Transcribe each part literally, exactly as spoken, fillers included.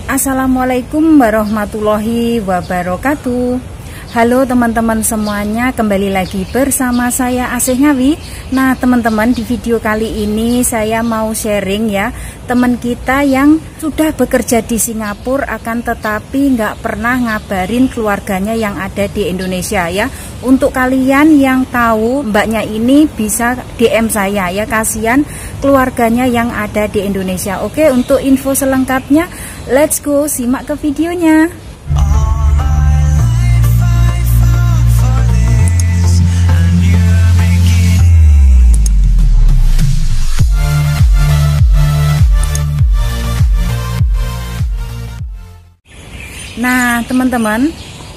Assalamualaikum warahmatullahi wabarakatuh. Halo teman-teman semuanya, kembali lagi bersama saya Asih Ngawi. Nah teman-teman, di video kali ini saya mau sharing ya, teman kita yang sudah bekerja di Singapura akan tetapi nggak pernah ngabarin keluarganya yang ada di Indonesia ya. Untuk kalian yang tahu mbaknya ini bisa D M saya ya, kasihan keluarganya yang ada di Indonesia. Oke, untuk info selengkapnya let's go simak ke videonya. Nah teman-teman,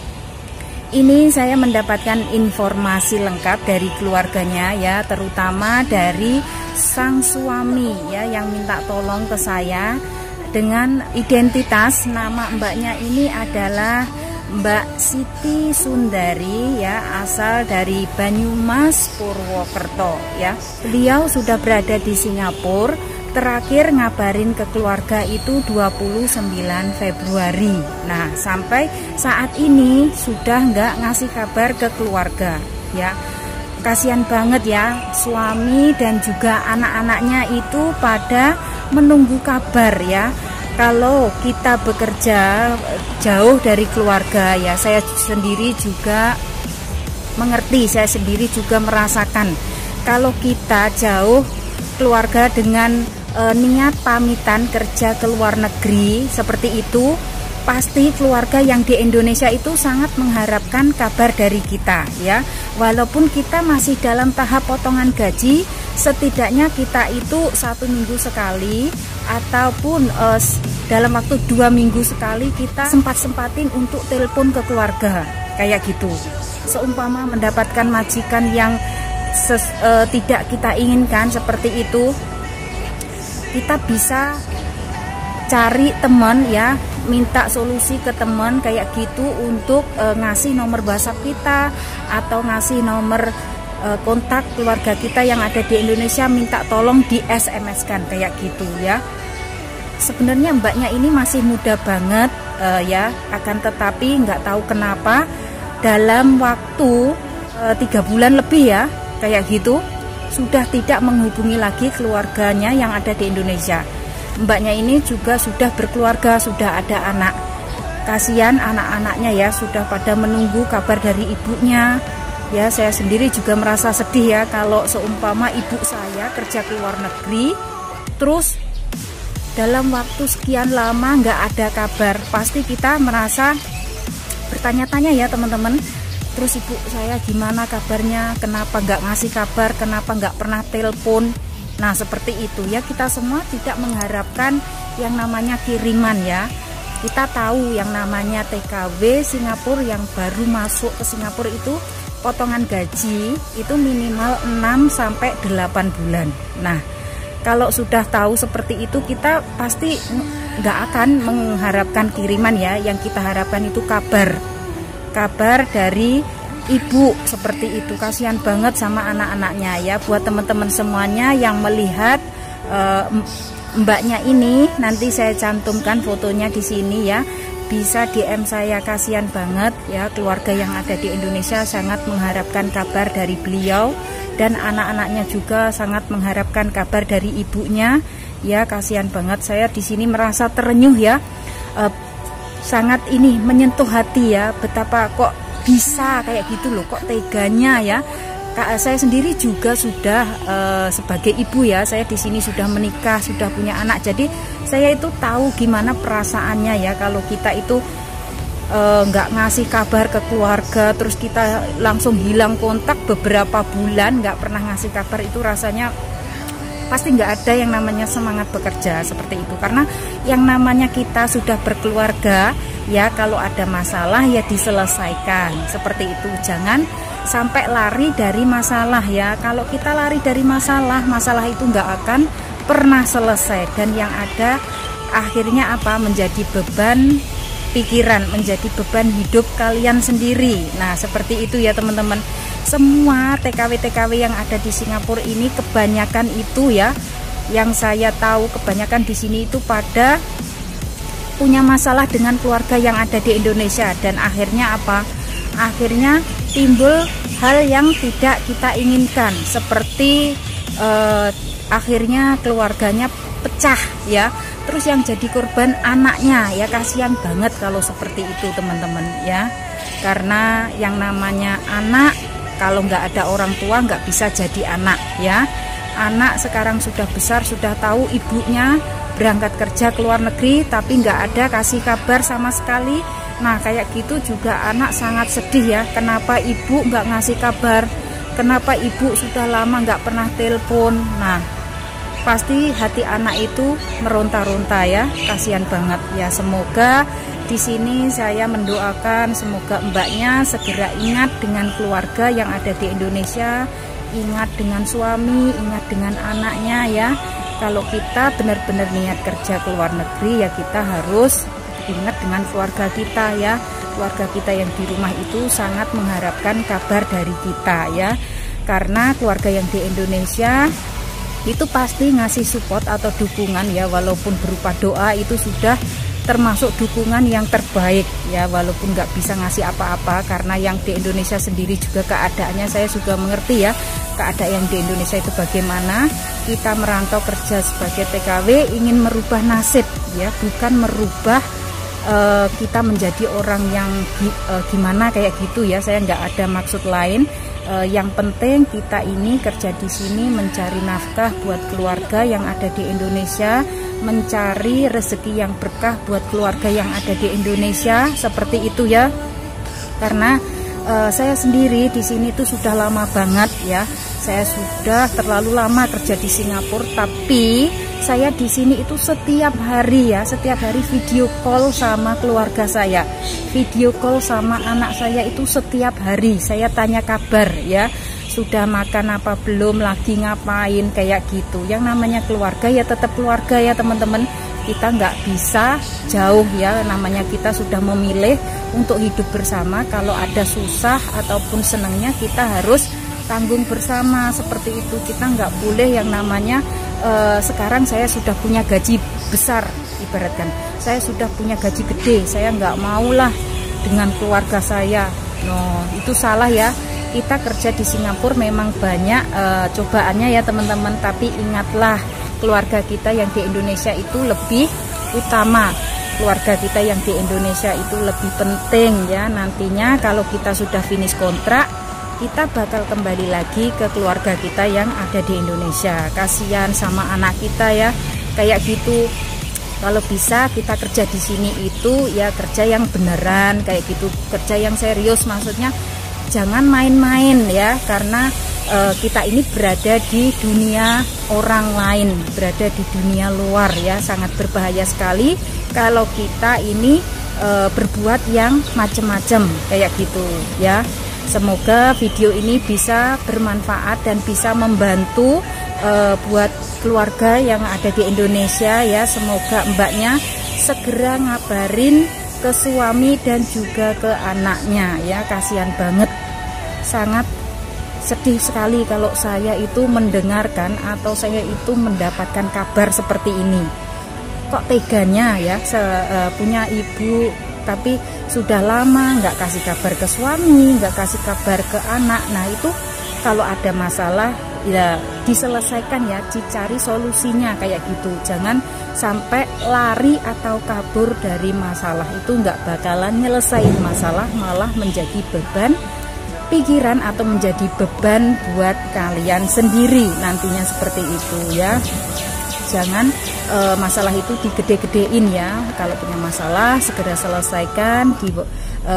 ini saya mendapatkan informasi lengkap dari keluarganya ya, terutama dari sang suami ya, yang minta tolong ke saya dengan identitas nama mbaknya ini adalah Mbak Siti Sundari ya, asal dari Banyumas, Purwokerto ya. Beliau sudah berada di Singapura, terakhir ngabarin ke keluarga itu dua puluh sembilan Februari. Nah sampai saat ini sudah nggak ngasih kabar ke keluarga ya. Kasihan banget ya, suami dan juga anak-anaknya itu pada menunggu kabar ya. Kalau kita bekerja jauh dari keluarga ya, saya sendiri juga mengerti, saya sendiri juga merasakan kalau kita jauh keluarga dengan e, niat pamitan kerja ke luar negeri seperti itu, pasti keluarga yang di Indonesia itu sangat mengharapkan kabar dari kita ya. Walaupun kita masih dalam tahap potongan gaji, setidaknya kita itu satu minggu sekali ataupun e, dalam waktu dua minggu sekali kita sempat-sempatin untuk telepon ke keluarga kayak gitu. Seumpama mendapatkan majikan yang ses, e, tidak kita inginkan seperti itu, kita bisa cari teman ya, minta solusi ke teman kayak gitu untuk e, ngasih nomor WhatsApp kita atau ngasih nomor e, kontak keluarga kita yang ada di Indonesia, minta tolong di S M S kan kayak gitu ya. Sebenarnya mbaknya ini masih muda banget e, ya, akan tetapi nggak tahu kenapa dalam waktu e, tiga bulan lebih ya kayak gitu sudah tidak menghubungi lagi keluarganya yang ada di Indonesia. Mbaknya ini juga sudah berkeluarga, sudah ada anak. Kasihan anak-anaknya ya, sudah pada menunggu kabar dari ibunya. Ya, saya sendiri juga merasa sedih ya kalau seumpama ibu saya kerja ke luar negeri, terus dalam waktu sekian lama nggak ada kabar. Pasti kita merasa bertanya-tanya ya teman-teman. Terus ibu saya gimana kabarnya, kenapa nggak ngasih kabar, kenapa nggak pernah telepon. Nah seperti itu ya, kita semua tidak mengharapkan yang namanya kiriman ya. Kita tahu yang namanya T K W Singapura yang baru masuk ke Singapura itu potongan gaji itu minimal enam sampai delapan bulan. Nah kalau sudah tahu seperti itu, kita pasti nggak akan mengharapkan kiriman ya. Yang kita harapkan itu kabar kabar dari ibu seperti itu. Kasihan banget sama anak-anaknya ya. Buat teman-teman semuanya yang melihat e, mbaknya ini, nanti saya cantumkan fotonya di sini ya, bisa D M saya. Kasihan banget ya, keluarga yang ada di Indonesia sangat mengharapkan kabar dari beliau, dan anak-anaknya juga sangat mengharapkan kabar dari ibunya ya. Kasihan banget, saya di sini merasa terenyuh ya, e, sangat ini menyentuh hati ya, betapa kok bisa kayak gitu loh, kok teganya ya. Saya sendiri juga sudah e, sebagai ibu ya, saya di sini sudah menikah, sudah punya anak, jadi saya itu tahu gimana perasaannya ya kalau kita itu nggak e, ngasih kabar ke keluarga, terus kita langsung hilang kontak beberapa bulan nggak pernah ngasih kabar. Itu rasanya pasti nggak ada yang namanya semangat bekerja seperti itu. Karena yang namanya kita sudah berkeluarga ya, kalau ada masalah ya diselesaikan seperti itu. Jangan sampai lari dari masalah ya. Kalau kita lari dari masalah, masalah itu nggak akan pernah selesai, dan yang ada akhirnya apa, menjadi beban pikiran, menjadi beban hidup kalian sendiri. Nah seperti itu ya teman-teman. Semua T K W-T K W yang ada di Singapura ini kebanyakan itu ya, yang saya tahu kebanyakan di sini itu pada punya masalah dengan keluarga yang ada di Indonesia, dan akhirnya apa? Akhirnya timbul hal yang tidak kita inginkan, seperti eh, akhirnya keluarganya pecah ya. Terus yang jadi korban anaknya ya, kasihan banget kalau seperti itu teman-teman ya. Karena yang namanya anak, kalau nggak ada orang tua nggak bisa jadi anak ya. Anak sekarang sudah besar, sudah tahu ibunya berangkat kerja ke luar negeri, tapi nggak ada kasih kabar sama sekali. Nah kayak gitu juga anak sangat sedih ya, kenapa ibu nggak ngasih kabar, kenapa ibu sudah lama nggak pernah telepon. Nah pasti hati anak itu meronta-ronta ya, kasihan banget ya. Semoga di sini saya mendoakan semoga mbaknya segera ingat dengan keluarga yang ada di Indonesia, ingat dengan suami, ingat dengan anaknya ya. Kalau kita benar-benar niat kerja ke luar negeri ya, kita harus ingat dengan keluarga kita ya. Keluarga kita yang di rumah itu sangat mengharapkan kabar dari kita ya. Karena keluarga yang di Indonesia itu pasti ngasih support atau dukungan ya, walaupun berupa doa, itu sudah termasuk dukungan yang terbaik ya, walaupun nggak bisa ngasih apa-apa. Karena yang di Indonesia sendiri juga keadaannya saya juga mengerti ya, keadaan yang di Indonesia itu bagaimana. Kita merantau kerja sebagai T K W ingin merubah nasib ya, bukan merubah uh, kita menjadi orang yang uh, gimana kayak gitu ya. Saya nggak ada maksud lain. Uh, yang penting kita ini kerja di sini mencari nafkah buat keluarga yang ada di Indonesia, mencari rezeki yang berkah buat keluarga yang ada di Indonesia, seperti itu ya. Karena uh, saya sendiri di sini tuh sudah lama banget ya. Saya sudah terlalu lama kerja di Singapura, tapi saya di sini itu setiap hari ya, setiap hari video call sama keluarga saya, video call sama anak saya itu setiap hari. Saya tanya kabar ya, sudah makan apa belum, lagi ngapain, kayak gitu. Yang namanya keluarga ya tetap keluarga ya teman-teman. Kita nggak bisa jauh ya, namanya kita sudah memilih untuk hidup bersama. Kalau ada susah ataupun senangnya kita harus tanggung bersama, seperti itu. Kita nggak boleh yang namanya uh, sekarang saya sudah punya gaji besar, ibaratkan saya sudah punya gaji gede, saya nggak maulah dengan keluarga saya. No, itu salah ya. Kita kerja di Singapura memang banyak uh, cobaannya ya teman-teman, tapi ingatlah keluarga kita yang di Indonesia itu lebih utama. Keluarga kita yang di Indonesia itu lebih penting ya. Nantinya kalau kita sudah finish kontrak, kita bakal kembali lagi ke keluarga kita yang ada di Indonesia. Kasihan sama anak kita ya, kayak gitu. Kalau bisa kita kerja di sini itu ya kerja yang beneran kayak gitu, kerja yang serius, maksudnya jangan main-main ya. Karena e, kita ini berada di dunia orang lain, berada di dunia luar ya, sangat berbahaya sekali kalau kita ini e, berbuat yang macem-macem kayak gitu ya. Semoga video ini bisa bermanfaat dan bisa membantu uh, buat keluarga yang ada di Indonesia ya. Semoga mbaknya segera ngabarin ke suami dan juga ke anaknya ya. Kasihan banget, sangat sedih sekali kalau saya itu mendengarkan atau saya itu mendapatkan kabar seperti ini. Kok teganya ya, se, uh, punya ibu tapi sudah lama nggak kasih kabar ke suami, nggak kasih kabar ke anak. Nah itu kalau ada masalah ya diselesaikan ya, dicari solusinya kayak gitu. Jangan sampai lari atau kabur dari masalah, itu nggak bakalan nyelesain masalah, malah menjadi beban pikiran atau menjadi beban buat kalian sendiri nantinya, seperti itu ya. Jangan e, masalah itu digede-gedein ya. Kalau punya masalah segera selesaikan, di, e,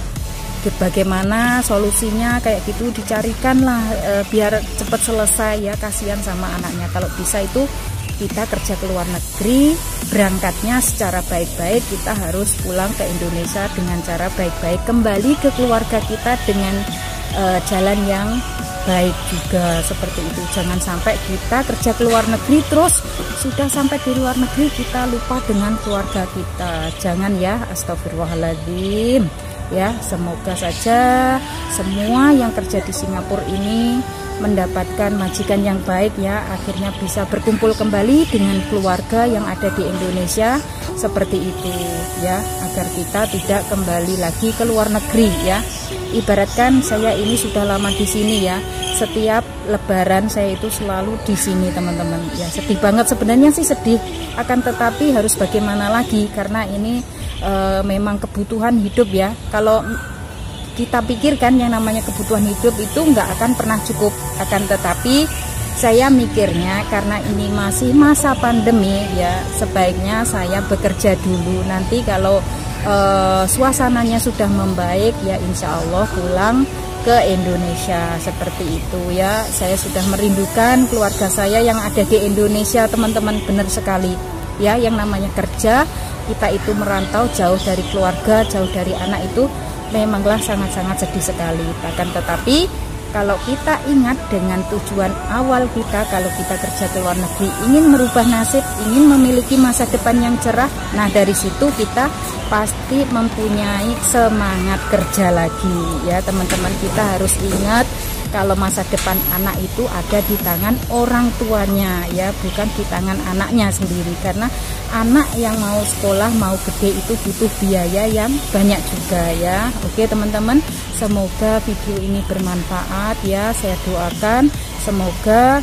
di bagaimana solusinya kayak gitu dicarikan lah, e, biar cepat selesai ya. Kasihan sama anaknya. Kalau bisa itu kita kerja ke luar negeri, berangkatnya secara baik-baik, kita harus pulang ke Indonesia dengan cara baik-baik, kembali ke keluarga kita dengan e, jalan yang baik juga, seperti itu. Jangan sampai kita kerja ke luar negeri terus sudah sampai di luar negeri kita lupa dengan keluarga kita. Jangan ya, astagfirullahaladzim ya. Semoga saja semua yang kerja di Singapura ini mendapatkan majikan yang baik ya, akhirnya bisa berkumpul kembali dengan keluarga yang ada di Indonesia seperti itu ya, agar kita tidak kembali lagi ke luar negeri ya. Ibaratkan saya ini sudah lama di sini ya, setiap lebaran saya itu selalu di sini teman-teman ya. Sedih banget sebenarnya sih, sedih, akan tetapi harus bagaimana lagi, karena ini e, memang kebutuhan hidup ya. Kalau kita pikirkan yang namanya kebutuhan hidup itu nggak akan pernah cukup, akan tetapi saya mikirnya karena ini masih masa pandemi ya, sebaiknya saya bekerja dulu, nanti kalau e, suasananya sudah membaik ya insya Allah pulang ke Indonesia seperti itu ya. Saya sudah merindukan keluarga saya yang ada di Indonesia teman-teman, benar sekali ya, yang namanya kerja kita itu merantau jauh dari keluarga, jauh dari anak itu memanglah sangat-sangat sedih sekali. Akan tetapi kalau kita ingat dengan tujuan awal kita, kalau kita kerja ke luar negeri ingin merubah nasib, ingin memiliki masa depan yang cerah, nah dari situ kita pasti mempunyai semangat kerja lagi ya teman-teman. Kita harus ingat kalau masa depan anak itu ada di tangan orang tuanya ya, bukan di tangan anaknya sendiri, karena anak yang mau sekolah mau gede itu butuh biaya yang banyak juga ya. Oke teman-teman, semoga video ini bermanfaat ya. Saya doakan semoga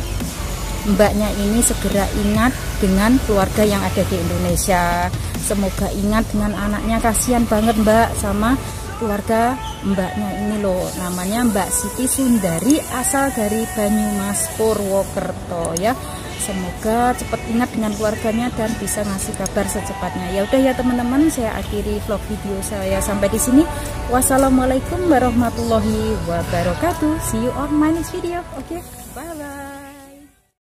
mbaknya ini segera ingat dengan keluarga yang ada di Indonesia, semoga ingat dengan anaknya. Kasihan banget mbak sama keluarga mbaknya ini loh, namanya Mbak Siti Sundari, asal dari Banyumas Purwokerto ya. Semoga cepat ingat dengan keluarganya dan bisa ngasih kabar secepatnya. Ya udah ya teman-teman, saya akhiri vlog video saya sampai di sini. Wassalamualaikum warahmatullahi wabarakatuh. See you on my next video. Oke, okay? Bye bye.